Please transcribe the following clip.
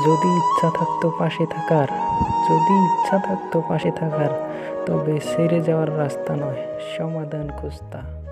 যদি ইচ্ছা থাকতো পাশে থাকার, যদি ইচ্ছা থাকতো পাশে থাকার, তবে ছেড়ে যাওয়ার রাস্তা নয়, সমাধান খুঁজতা।